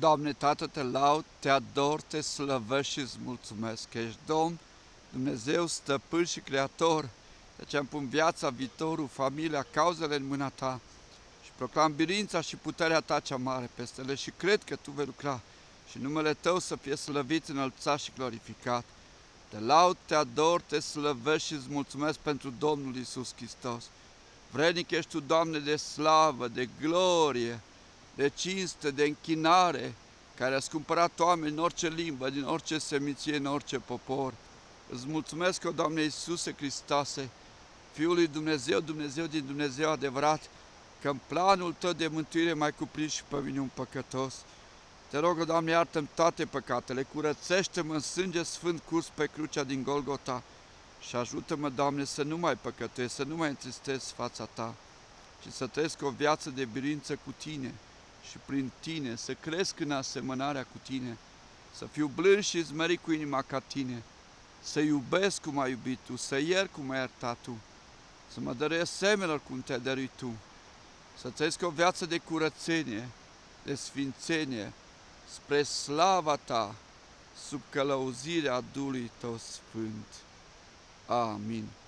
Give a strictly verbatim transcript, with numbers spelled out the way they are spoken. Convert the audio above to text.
Doamne, Tată, te laud, te ador, te slăvesc și îți mulțumesc că ești Domn, Dumnezeu, Stăpân și Creator. De aceea îmi pun viața, viitorul, familia, cauzele în mâna Ta și proclam biruința și puterea Ta cea mare peste ele și cred că Tu vei lucra și numele Tău să fie slăvit, înălțat și glorificat. Te laud, te ador, te slăvesc și îți mulțumesc pentru Domnul Iisus Hristos. Vrednic ești Tu, Doamne, de slavă, de glorie, de cinste, de închinare, care a cumpărat oameni în orice limbă, din orice seminție, în orice popor. Îți mulțumesc, o Doamne Iisuse Hristoase, Fiul lui Dumnezeu, Dumnezeu din Dumnezeu adevărat, că în planul Tău de mântuire m-ai cuprins și pe mine un păcătos. Te rog, o Doamne, iartă-mi toate păcatele, curățește-mă în sânge sfânt curs pe crucea din Golgota și ajută-mă, Doamne, să nu mai păcătuiesc, să nu mai întristez fața Ta, ci să trăiesc o viață de biruință cu Tine și prin Tine, să cresc în asemănarea cu Tine, să fiu blând și zmerit cu inima ca Tine, să iubesc cum ai iubit Tu, să iert cum ai iertat Tu, să mă dăruiesc semenilor cum Te-ai dăruit Tu, să trăiesc o viață de curățenie, de sfințenie, spre slava Ta, sub călăuzirea Duhului Tău Sfânt. Amin.